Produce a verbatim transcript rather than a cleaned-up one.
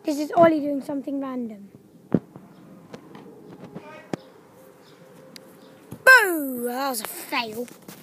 This is Ollie doing something random. Boo! That was a fail.